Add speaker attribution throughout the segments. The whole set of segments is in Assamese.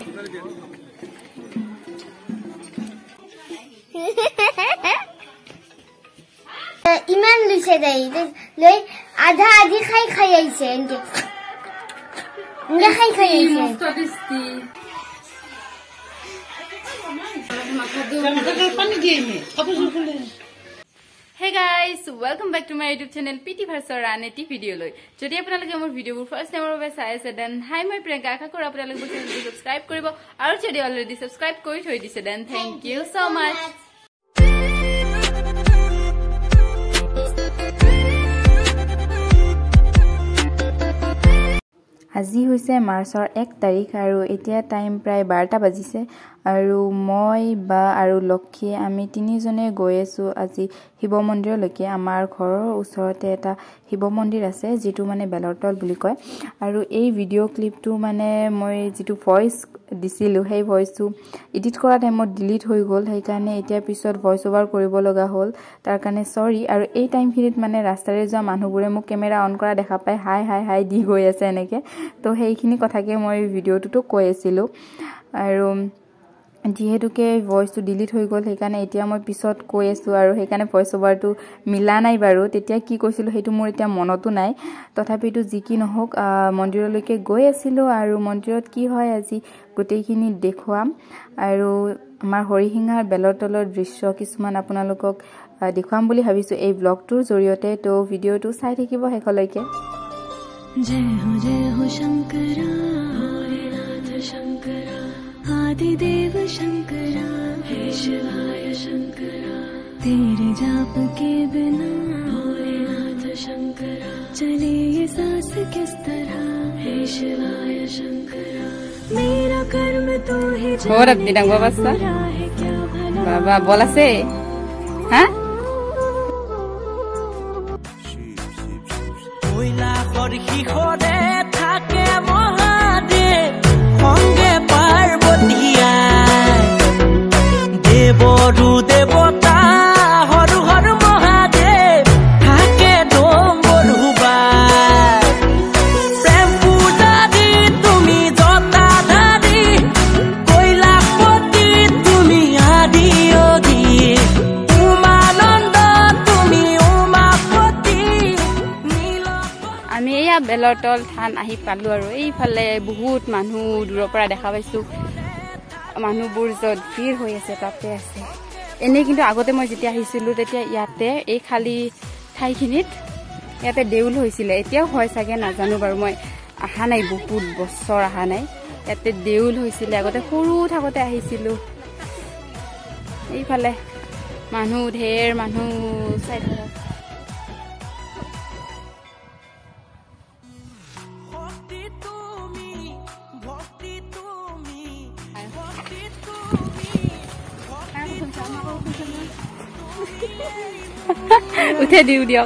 Speaker 1: ইমান লুছে দেই লৈ আধা আধি খাই খাই আইছে এনকে খাই খাই আইছে মস্ত tasty
Speaker 2: Hey guys, welcome back to my YouTube channel PT Bharsar Aneti video loi. Jodi apnaloke amor video bur first time obe sai ase then hi my Priyanka akha kora apnaloke channel subscribe koribo aru jodi already subscribe kori thoi dise then thank you so much. আজি হৈছে মাৰ্চৰ 1 তাৰিখ আৰু এতিয়া টাইম প্ৰায় 12টা বাজিছে আৰু মই বা আৰু লক্ষী আমি তিনিজনে গৈ আছো আজি শিৱ মন্দিৰলৈকে আমাৰ ঘৰৰ ওচৰতে এটা শিৱ মন্দিৰ আছে যেটো মানে বেলৰতল বুলি কয় আৰু এই ভিডিও ক্লিপটো মানে মই যেটো ভয়েস দিছিলো সেই ভয়েসটো এডিট কৰা টাইমত ডিলিট হৈ গল সেই কাৰণে এতিয়া পিছত ভয়েস ওভাৰ কৰিব লগা হ'ল তাৰ কাৰণে সৰি আৰু এই টাইমখিনিত মানে ৰাস্তাৰে যোৱা মানুহবোৰে মোক কেমেৰা অন কৰা দেখা পাই হাই হাই হাই দি গৈ আছে এনেকে তো সেইখিনি কথাকে মই ভিডিওটো কৈ আছিলো আৰু যেহেতুকে ভয়েসটো ডিলিট হৈ গল সেইকাৰণে এতিয়া মই পিছত কৈ আছো আৰু সেইকাৰণে ভয়েস ওভাৰটো মিলা নাই বাৰু তেতিয়া কি কৈছিলো হেতু মোৰ এতিয়া মনতো নাই তথাপিটো যি কি নহওক মন্দিৰলৈকে গৈ আছিলো আৰু মন্দিৰত কি হয় আজি গোটেইখিনি দেখুৱাম আৰু আমাৰ হৰিহিঙাৰ বেলৰতলৰ দৃশ্য কিছুমান আপোনালোকক দেখুৱাম বুলি ভাবিছো এই ব্লগটোৰ জৰিয়তে তো ভিডিওটো চাই থাকিব হেকলৈকে
Speaker 3: जय हो शंकरा भोलेनाथ शंकरा आदिदेव शंकरा हे शिवाय शंकरा तेरे जाप के बिना भोलेनाथ शंकरा चले ये सांस किस तरह हे शिवाय शंकरा मेरा कर्म तो ही
Speaker 2: और अब दिनंग बाबा सा बाबा बोला से हां
Speaker 4: শিখরে থাকে মহাদেব সঙ্গে পার্বতীয়া দেবরু দেবতা হরু হর মহাদেব থাকে ডম্বরুবা প্রেম পূজা দি তুমি জটাধারী কৈলাসপতি তুমি আদি অধি উমানন্দ তুমি উমাপতি নীল
Speaker 2: আমি এয়া বেলৰতল থান আহি পালো আৰু এইফালে বহুত মানুহ দূৰৰ পৰা দেখা পাইছো মানুহবোৰ যত ভিৰ হৈ আছে তাতে আছে এনে কিন্তু আগতে মই যেতিয়া আহিছিলো তেতিয়া ইয়াতে এই খালি ঠাইখিনিত ইয়াতে দেউল হৈছিল এতিয়াও হয় চাগে নাজানো বাৰু মই আহা নাই বহুত বছৰ আহা নাই ইয়াতে দেউল হৈছিল আগতে সৰু থাকতে আহিছিলো এইফালে মানুহ ঢেৰ মানুহ চাই থাকা উঠে দিও দিয়ক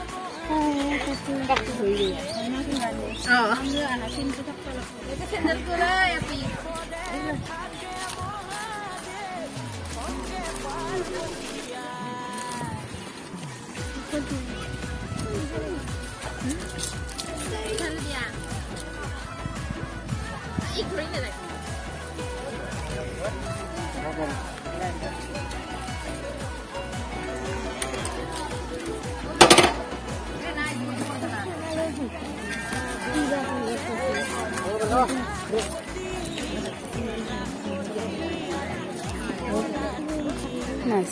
Speaker 2: Nice.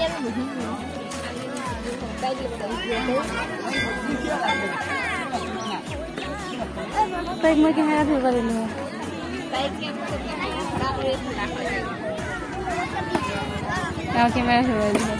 Speaker 2: Baik makin hangat juga ini. Yang kamera juga ini.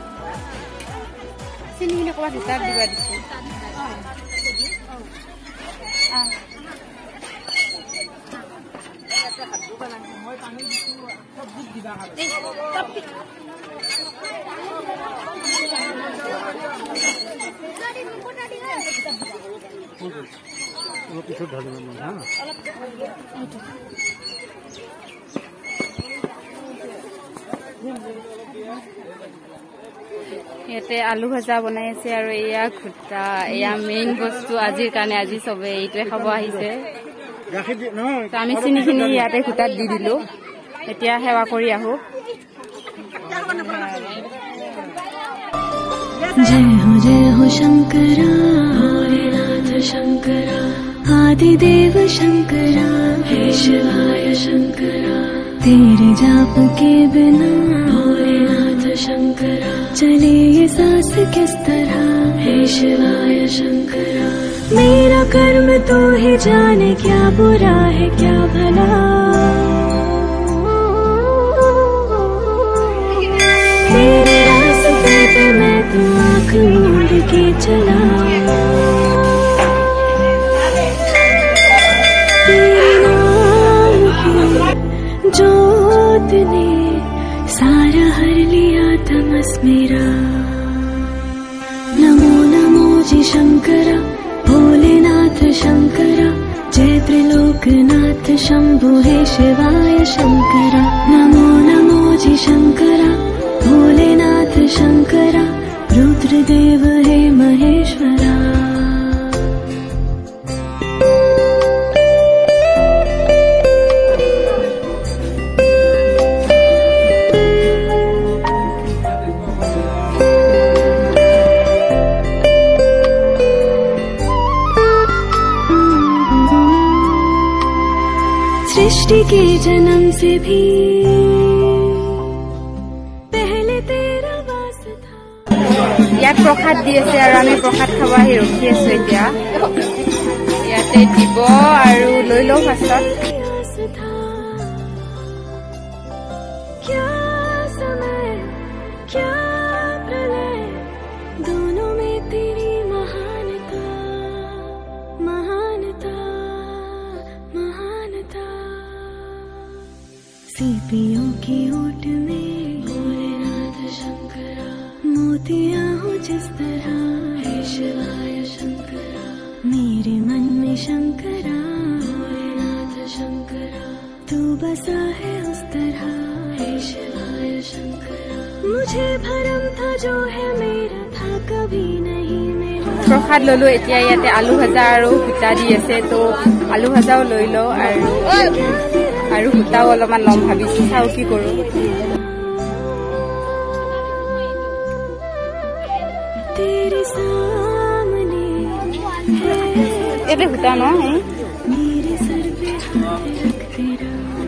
Speaker 2: Sini ini kuat ditar juga di sini. ইয়াতে আলু ভাজা বনাই আছে আৰু এয়া খুটা এয়া মেইন বস্তু আজিৰ কাৰণে আজি সবে এইটোৱে খাব আহিছে আমি চিনিখিনি ইয়াতে খুটাত দি দিলো এতিয়া সেৱা কৰি আহো
Speaker 3: जय हो शंकरा भोलेनाथ शंकरा आदिदेव शंकरा हे शिवाय शंकरा तेरे जाप के बिना भोलेनाथ शंकरा चले ये सांस किस तरह हे शिवाय शंकरा मेरा कर्म तो ही जाने क्या बुरा है क्या भला तेरे रास्ते पे मैं तो आँख मूंद के चला तेरे नाम की जोत ने सारा हर लिया तमस मेरा नमो नमो जी शंकरा भोलेनाथ शंकरा जय त्रिलोकनाथ शंभु हे शिवाय शंकरा नमो नमो जी शंकरा भोलेनाथ शंकरा रुद्रदेव हे महेश्वरा सृष्टि के जन्म से भी पहले तेरा वास था
Speaker 2: ইয়াত প্ৰসাদ দি আছে আৰু আমি প্ৰসাদ খাব আহি ৰখি আছো এতিয়া ইয়াতে দিব আৰু লৈ লওঁ ফাৰ্ষ্টত
Speaker 3: आस था क्या समय क्या प्रलय दोनों में तेरी महानता महानता महानता सीपियों की ओट में भोलेनाथ शंकरा मोतियां हो जिस तरह हे शिवाय शंकरा मेरे मन में शंकरा भोलेनाथ शंकरा तू बसा है उस तरह हे शिवाय शंकरा मुझे भरम था जो है मेरा था कभी नहीं मेरा
Speaker 2: প্ৰসাদ ললো এতিয়া ইয়াতে আলু ভাজা আৰু খুটা দি আছে তো আলু ভাজাও লৈ লওঁ আৰু খুটাও অলপমান লম ভাবিছো চাও কি কৰো
Speaker 3: तेरे सामने
Speaker 2: এতে খুটা ন
Speaker 3: मेरे सर पे हाथ रख तेरा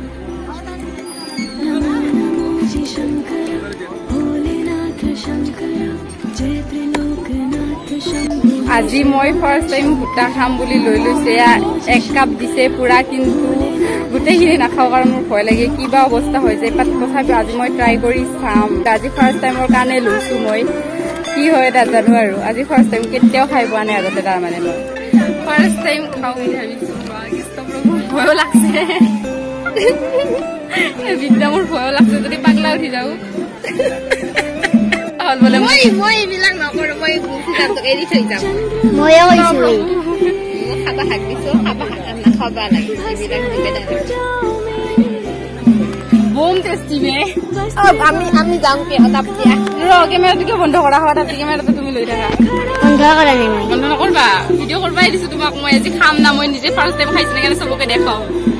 Speaker 3: नमो नमो जी शंकरा भोलेनाथ शंकरा जय त्रिलोकनाथ शंभु
Speaker 2: আজি মই ফাৰ্ষ্ট টাইম খুটা খাম বুলি লৈ লৈছে এক কাপ দিছে পুৰা কিন্তু গোটেইখিনি নাখাওঁ কাৰণ মোৰ ভয় লাগে কিবা অৱস্থা হৈ যায় তথাপিও আজি মই ট্ৰাই কৰি চাম আজি ফাৰ্ষ্ট টাইমৰ কাৰণে লৈছো মই কি হয় নাজানো আৰু আজি ফাৰ্ষ্ট টাইম কেতিয়াও খাই পোৱা নাই আগতে তাৰমানে মই ফাৰ্ষ্ট টাইম খাওঁ বুলি ভাবিছো মোৰ ভয়ো লাগছে বিদ্যা মোৰ ভয়ো লাগছে যদি পাগলা উঠি যাওঁ বোলে মই এইবিলাক নকৰো মই এৰি থৈ যাম
Speaker 1: ময়ো কৈছো
Speaker 2: খাবা শাক দিছো খাবা নাখাবা লাগে এইবিলাক দিবে বোম টেষ্টি বে আমি যাম কে তাপ দিয়া কেমেৰাটো বন্ধ কৰা হয় তাতে কেমেৰাটো তুমি লৈ থাকা
Speaker 1: বন্ধ কৰা নাই
Speaker 2: বন্ধ নকৰবা ভিডিঅ' কৰবাই দিছো তোমাক মই আজি খাম না মই নিজে ফাৰ্ষ্ট টাইম খাইছো কাৰণে সবকে দেখাও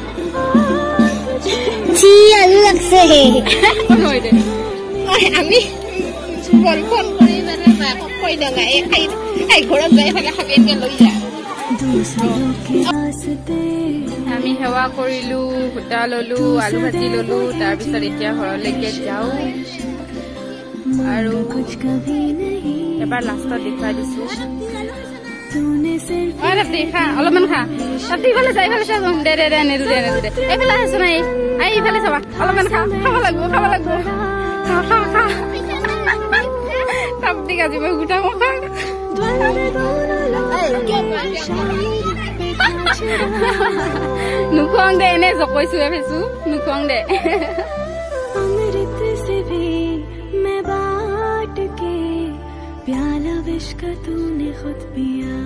Speaker 1: ছি আলু লাগছে
Speaker 2: কোন হৈ দে আমি ফোন কৰি মানে মাকক কৈ দঙা এই ঘৰত যাই ফালে খাবেকে লৈ যা আমি সেৱা কৰিলো খুটা ললো আলু ভাজি ললো তাৰপিছত এতিয়া ঘৰলৈকে যাওঁ আৰু এবাৰ লাষ্টত দেখুৱাই দিছো দেখা অলপমান খা তাতে ইফালে যা ইফালে চা দে দে দে নেদু দে নেদু দে এইফালে আছো নাই ইফালে চাবা অলপমান খা খাব লাগিব খা খা খা তাপ ঠিক আছে মই গোটা খা নুখুৱাং দে এনে জকৈছো ফেচু নুখুৱাং দে
Speaker 3: का तूने खुद पिया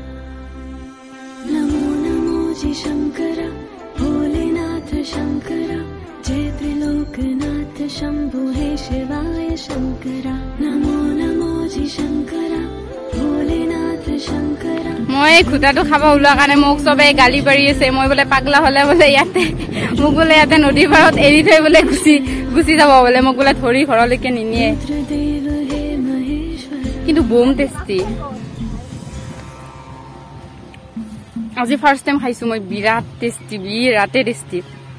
Speaker 3: नमो नमो जी शंकरा भोलेनाथ शंकरा जय त्रिलोकनाथ शंभु हे शिवाय शंकरा नमो नमो जी शंकरा भोलेनाथ शंकरा
Speaker 2: মই খুটাটো খাব ওলোৱা কাৰণে মোক সবে গালি পাৰি আছে মই বলে পাগলা হলে বলে ইয়াতে মোক বলে ইয়াতে নদীৰ পাৰত এৰি থৈ বলে গুচি যাব বলে মোক বলে ধৰি ঘৰলৈকে নিনিয়ে কিন্তু বোম টেষ্টি আজি ফাৰ্ষ্ট টাইম খাইছো মই বিৰাট টেষ্টি বিৰাটে টেষ্টি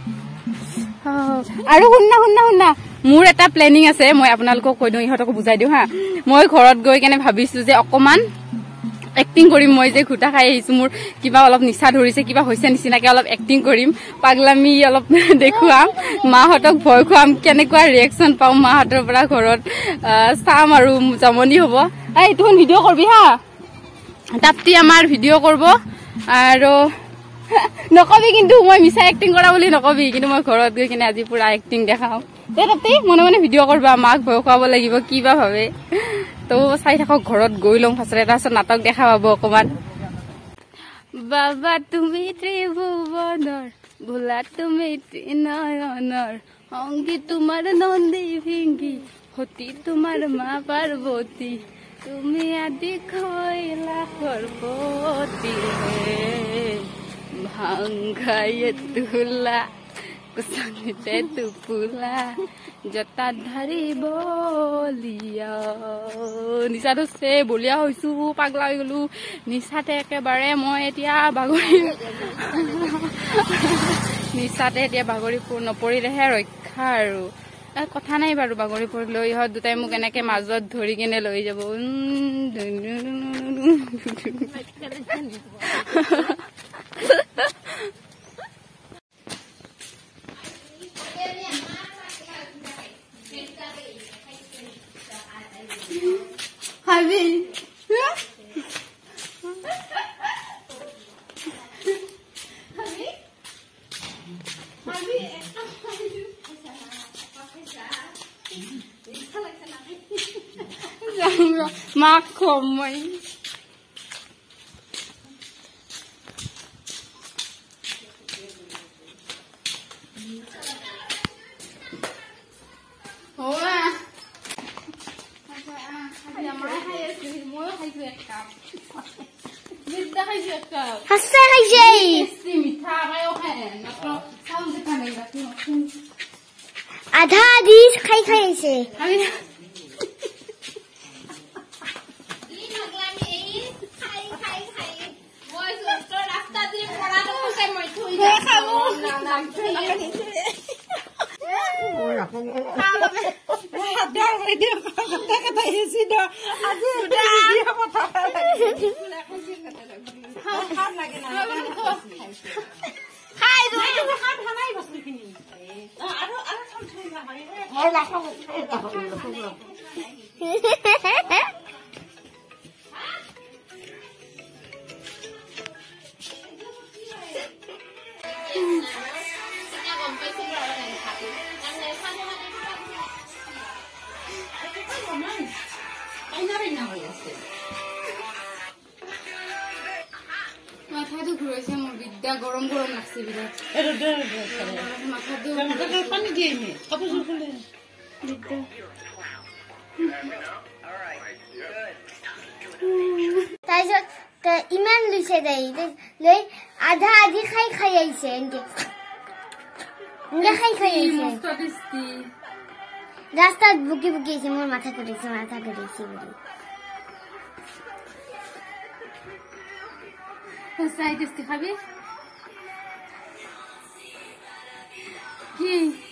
Speaker 2: আৰু শুনা মোৰ এটা প্লেনিং আছে মই আপোনালোকক কৈ দিওঁ ইহঁতক বুজাই দিওঁ হা মই ঘৰত গৈ কেনে ভাবিছো যে অকমান এক্টিং কৰিম মই যে খুটা খাই আহিছো মোৰ কিবা অলপ নিচা ধৰিছে কিবা হৈছে নিচিনাকে অলপ এক্টিং কৰিম পাগলামি অলপ দেখুৱাম মাহঁতক ভয় খুৱাম কেনেকুৱা ৰিয়েকচন পাওঁ মাহঁতৰ পৰা ঘৰত চাম আৰু জমনি হ'ব এই তুন ভিডিঅ' কৰবি হা তাপ্তি আমাৰ ভিডিঅ' কৰিব আৰু নকবি কিন্তু মই মিছা এক্টিং কৰা বুলি নকবি কিন্তু মই ঘৰত গৈ কিনে আজি পুৰা এক্টিং দেখাম তাপ্তি মনে মনে ভিডিঅ' কৰবা মাক ভয় খুৱাব লাগিব কিবা ভাবে তো চাই থাকক ঘৰত গৈ লওঁ ফাৰ্ষ্টে তাৰপিছত নাটক দেখা পাব অকমান বাবা তুমি ত্ৰিভুৱনৰ ভোলা তুমি নয়নৰ অংগী তোমাৰ নন্দী ভিংগী সতী তোমাৰ মা পাৰ্বতী তুমি আদি খৈলা সৰ্বতী ভাংগায়ে তুলা কুসংতে তুপুলা জটা ধৰি বলিয়া নিচা ধৰছে বলিয়া হৈছো পাগলা হৈ গলো নিচাতে একেবাৰে মই এতিয়া বাগৰি নিচাতে এতিয়া বাগৰি নপৰিলেহে ৰক্ষা আৰু কথা নাই বাৰু বাগৰি পৰিলেও ইহঁত দুটাই মোক এনেকে মাজত ধৰি কেনে লৈ যাব Habi. Makomai.
Speaker 1: आधा आधी खाई से মাথাটো ঘূৰাইছে মোৰ বিদ্যা গৰম লাগছে বিৰাট মাথাটো পানী দিয়ে নে কাপোৰ খুলে বিদ্যা তাৰপিছত ইমান লুইছে দেই লৈ আধা আধি খাই আহিছে এনেকে খাই আহিছে ৰাস্তাত বুকি আহিছে মোৰ মাথা কৰিছে বুলি
Speaker 2: Sai, desse cabelo? Que?